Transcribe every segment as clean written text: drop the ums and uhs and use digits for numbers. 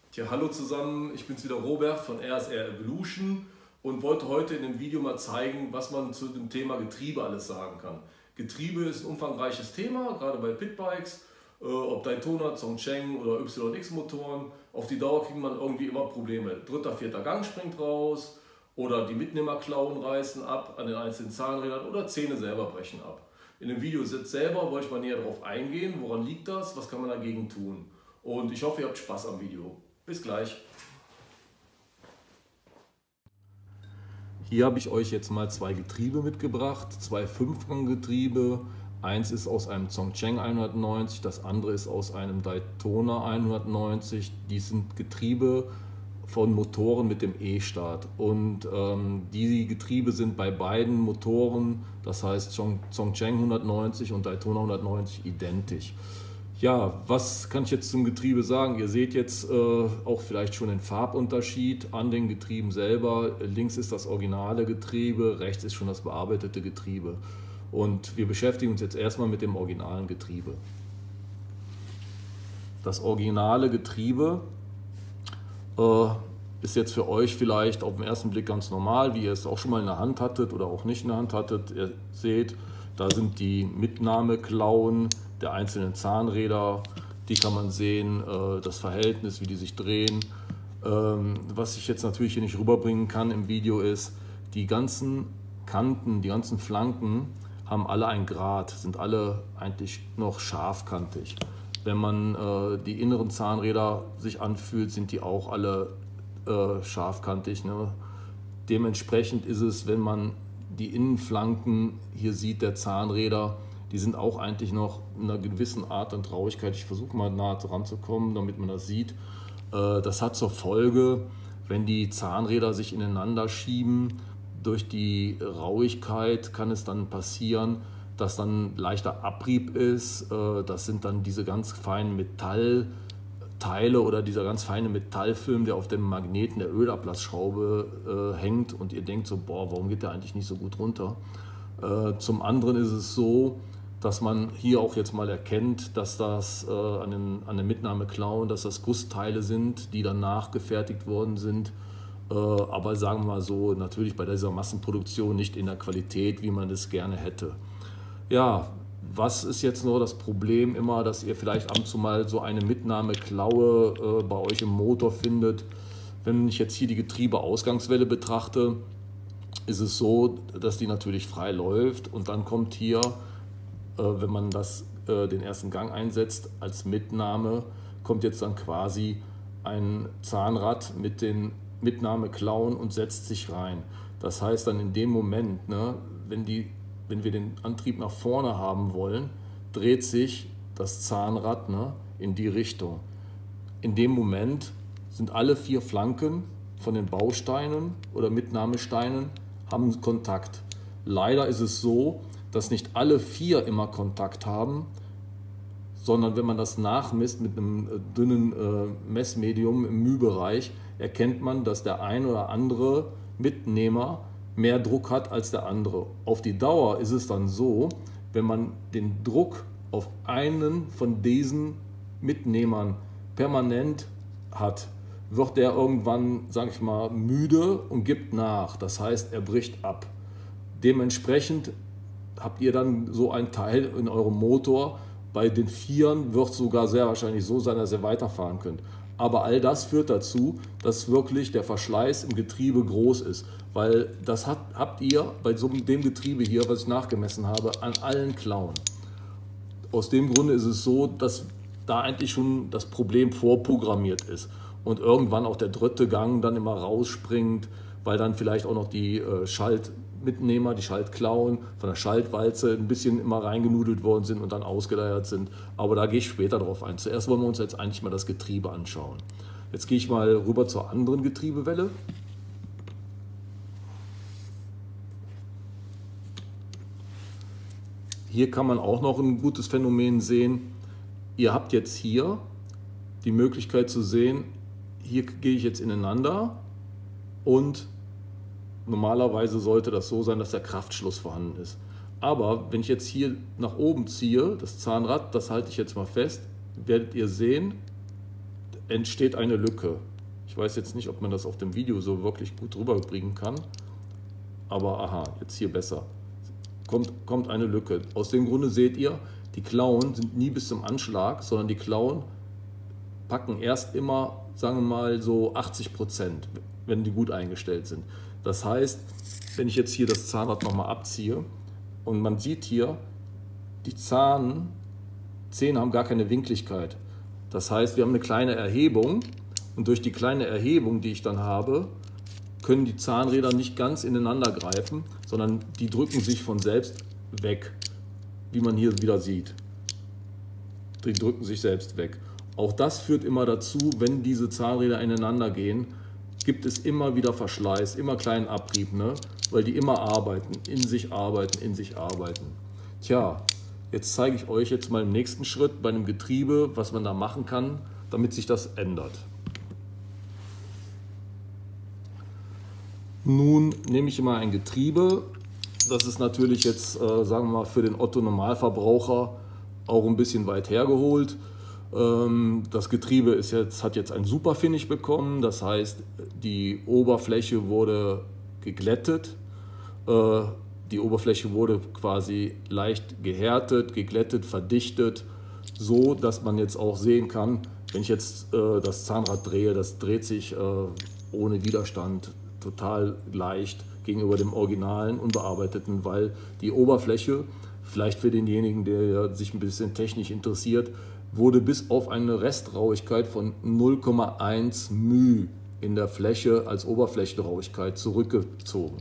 Tja, hallo zusammen, ich bin's wieder Robert von RSR Evolution und wollte heute in dem Video mal zeigen, was man zu dem Thema Getriebe alles sagen kann. Getriebe ist ein umfangreiches Thema, gerade bei Pitbikes, ob Daytona, Zhongcheng oder YX Motoren. Auf die Dauer kriegt man irgendwie immer Probleme. Dritter, vierter Gang springt raus oder die Mitnehmerklauen reißen ab an den einzelnen Zahnrädern oder Zähne selber brechen ab. In dem Video selber wollte ich mal näher darauf eingehen, woran liegt das, was kann man dagegen tun. Und ich hoffe, ihr habt Spaß am Video. Bis gleich. Hier habe ich euch jetzt mal zwei Getriebe mitgebracht, zwei Fünfganggetriebe. Eins ist aus einem Zhongcheng 190, das andere ist aus einem Daytona 190. Die sind Getriebe von Motoren mit dem E-Start. Und die Getriebe sind bei beiden Motoren, das heißt Zhongcheng 190 und Daytona 190, identisch. Ja, was kann ich jetzt zum Getriebe sagen? Ihr seht jetzt auch vielleicht schon den Farbunterschied an den Getrieben selber. Links ist das originale Getriebe, rechts ist schon das bearbeitete Getriebe. Und wir beschäftigen uns jetzt erstmal mit dem originalen Getriebe. Das originale Getriebe ist jetzt für euch vielleicht auf den ersten Blick ganz normal, wie ihr es auch schon mal in der Hand hattet oder auch nicht in der Hand hattet. Ihr seht, da sind die Mitnahmeklauen der einzelnen Zahnräder, die kann man sehen, das Verhältnis, wie die sich drehen. Was ich jetzt natürlich hier nicht rüberbringen kann im Video ist, die ganzen Kanten, die ganzen Flanken haben alle ein Grad, sind alle eigentlich noch scharfkantig. Wenn man die inneren Zahnräder sich anfühlt, sind die auch alle scharfkantig, ne? Dementsprechend ist es, wenn man die Innenflanken hier sieht, der Zahnräder, die sind auch eigentlich noch in einer gewissen Art und Traurigkeit. Ich versuche mal nah dran zu kommen, damit man das sieht. Das hat zur Folge, wenn die Zahnräder sich ineinander schieben, durch die Rauigkeit kann es dann passieren, dass dann leichter Abrieb ist. Das sind dann diese ganz feinen Metallteile oder dieser ganz feine Metallfilm, der auf dem Magneten der Ölablassschraube hängt und ihr denkt so, boah, warum geht der eigentlich nicht so gut runter? Zum anderen ist es so, dass man hier auch jetzt mal erkennt, dass das an den Mitnahmeklauen, dass das Gussteile sind, die dann nachgefertigt worden sind. Aber sagen wir mal so, natürlich bei dieser Massenproduktion nicht in der Qualität, wie man das gerne hätte. Ja, was ist jetzt nur das Problem immer, dass ihr vielleicht ab und zu mal so eine Mitnahmeklaue bei euch im Motor findet? Wenn ich jetzt hier die Getriebeausgangswelle betrachte, ist es so, dass die natürlich frei läuft und dann kommt hier, wenn man den ersten Gang einsetzt als Mitnahme, kommt jetzt dann quasi ein Zahnrad mit den Mitnahmeklauen und setzt sich rein. Das heißt dann in dem Moment, ne, wenn wir den Antrieb nach vorne haben wollen, dreht sich das Zahnrad, ne, in die Richtung. In dem Moment sind alle vier Flanken von den Bausteinen oder Mitnahmesteinen haben Kontakt. Leider ist es so, dass nicht alle vier immer Kontakt haben, sondern wenn man das nachmisst mit einem dünnen Messmedium im μ-Bereich, erkennt man, dass der ein oder andere Mitnehmer mehr Druck hat als der andere. Auf die Dauer ist es dann so, wenn man den Druck auf einen von diesen Mitnehmern permanent hat, wird der irgendwann, sage ich mal, müde und gibt nach. Das heißt, er bricht ab. Dementsprechend habt ihr dann so ein Teil in eurem Motor. Bei den Vieren wird es sogar sehr wahrscheinlich so sein, dass ihr weiterfahren könnt. Aber all das führt dazu, dass wirklich der Verschleiß im Getriebe groß ist. Weil das habt ihr bei dem Getriebe hier, was ich nachgemessen habe, an allen Klauen. Aus dem Grunde ist es so, dass da eigentlich schon das Problem vorprogrammiert ist. Und irgendwann auch der dritte Gang dann immer rausspringt, weil dann vielleicht auch noch die Schaltmitnehmer, die Schaltklauen von der Schaltwalze ein bisschen immer reingenudelt worden sind und dann ausgeleiert sind. Aber da gehe ich später drauf ein. Zuerst wollen wir uns jetzt eigentlich mal das Getriebe anschauen. Jetzt gehe ich mal rüber zur anderen Getriebewelle. Hier kann man auch noch ein gutes Phänomen sehen. Ihr habt jetzt hier die Möglichkeit zu sehen, hier gehe ich jetzt ineinander und normalerweise sollte das so sein, dass der Kraftschluss vorhanden ist. Aber wenn ich jetzt hier nach oben ziehe, das Zahnrad, das halte ich jetzt mal fest, werdet ihr sehen, entsteht eine Lücke. Ich weiß jetzt nicht, ob man das auf dem Video so wirklich gut rüberbringen kann, aber aha, jetzt hier besser. Kommt eine Lücke. Aus dem Grunde seht ihr, die Klauen sind nie bis zum Anschlag, sondern die Klauen packen erst immer, sagen wir mal, so 80%, wenn die gut eingestellt sind. Das heißt, wenn ich jetzt hier das Zahnrad nochmal abziehe und man sieht hier, die Zähne haben gar keine Winkligkeit. Das heißt, wir haben eine kleine Erhebung und durch die kleine Erhebung, die ich dann habe, können die Zahnräder nicht ganz ineinander greifen, sondern die drücken sich von selbst weg, wie man hier wieder sieht. Die drücken sich selbst weg. Auch das führt immer dazu, wenn diese Zahnräder ineinander gehen, gibt es immer wieder Verschleiß, immer kleinen Abrieb, ne? Weil die immer arbeiten, in sich arbeiten, in sich arbeiten. Tja, jetzt zeige ich euch jetzt mal im nächsten Schritt bei einem Getriebe, was man da machen kann, damit sich das ändert. Nun nehme ich immer ein Getriebe. Das ist natürlich jetzt, sagen wir mal, für den Otto-Normalverbraucher auch ein bisschen weit hergeholt. Das Getriebe hat jetzt ein Super Finish bekommen, das heißt, die Oberfläche wurde geglättet. Die Oberfläche wurde quasi leicht gehärtet, geglättet, verdichtet, so dass man jetzt auch sehen kann, wenn ich jetzt das Zahnrad drehe, das dreht sich ohne Widerstand total leicht gegenüber dem originalen, unbearbeiteten, weil die Oberfläche, vielleicht für denjenigen, der sich ein bisschen technisch interessiert, wurde bis auf eine Restrauigkeit von 0,1 μ in der Fläche als Oberflächenrauigkeit zurückgezogen.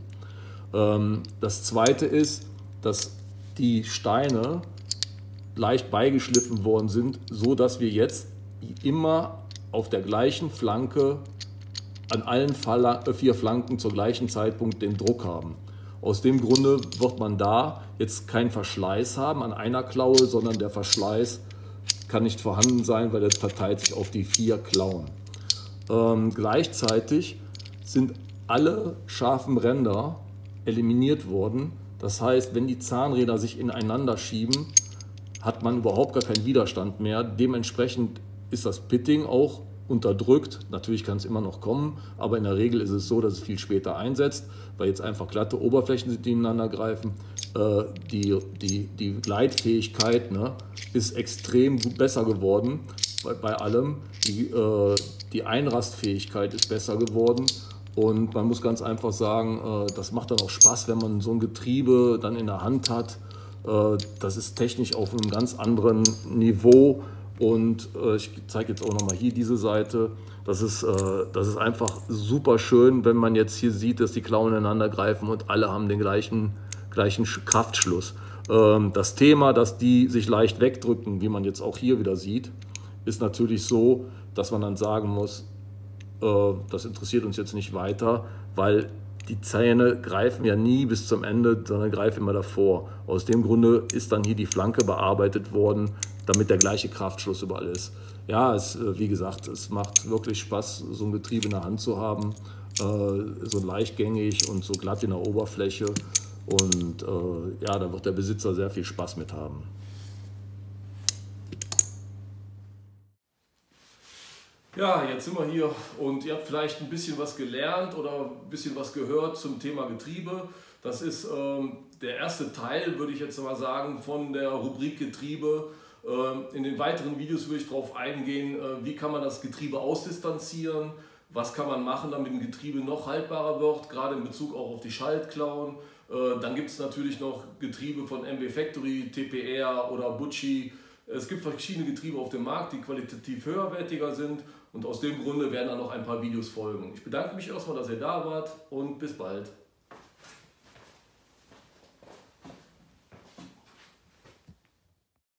Das zweite ist, dass die Steine leicht beigeschliffen worden sind, so dass wir jetzt immer auf der gleichen Flanke, an allen 4 Flanken zur gleichen Zeitpunkt den Druck haben. Aus dem Grunde wird man da jetzt keinen Verschleiß haben an einer Klaue, sondern der Verschleiß kann nicht vorhanden sein, weil das verteilt sich auf die 4 Klauen. Gleichzeitig sind alle scharfen Ränder eliminiert worden. Das heißt, wenn die Zahnräder sich ineinander schieben, hat man überhaupt gar keinen Widerstand mehr. Dementsprechend ist das Pitting auch unterdrückt. Natürlich kann es immer noch kommen, aber in der Regel ist es so, dass es viel später einsetzt, weil jetzt einfach glatte Oberflächen sind, die ineinander greifen. Die Gleitfähigkeit, ne, ist extrem besser geworden bei allem. Die Einrastfähigkeit ist besser geworden. Und man muss ganz einfach sagen, das macht dann auch Spaß, wenn man so ein Getriebe dann in der Hand hat. Das ist technisch auf einem ganz anderen Niveau. Und ich zeige jetzt auch nochmal hier diese Seite. Das ist einfach super schön, wenn man jetzt hier sieht, dass die Klauen ineinander greifen und alle haben den gleichen Kraftschluss. Das Thema, dass die sich leicht wegdrücken, wie man jetzt auch hier wieder sieht, ist natürlich so, dass man dann sagen muss, das interessiert uns jetzt nicht weiter, weil die Zähne greifen ja nie bis zum Ende, sondern greifen immer davor. Aus dem Grunde ist dann hier die Flanke bearbeitet worden, damit der gleiche Kraftschluss überall ist. Ja, wie gesagt, es macht wirklich Spaß, so ein Getriebe in der Hand zu haben, so leichtgängig und so glatt in der Oberfläche. Und ja, da wird der Besitzer sehr viel Spaß mit haben. Ja, jetzt sind wir hier und ihr habt vielleicht ein bisschen was gelernt oder ein bisschen was gehört zum Thema Getriebe. Das ist der erste Teil, würde ich jetzt mal sagen, von der Rubrik Getriebe. In den weiteren Videos würde ich darauf eingehen, wie kann man das Getriebe ausdistanzieren, was kann man machen, damit ein Getriebe noch haltbarer wird, gerade in Bezug auch auf die Schaltklauen. Dann gibt es natürlich noch Getriebe von MB Factory, TPR oder Bucci. Es gibt verschiedene Getriebe auf dem Markt, die qualitativ höherwertiger sind und aus dem Grunde werden dann noch ein paar Videos folgen. Ich bedanke mich erstmal, dass ihr da wart und bis bald.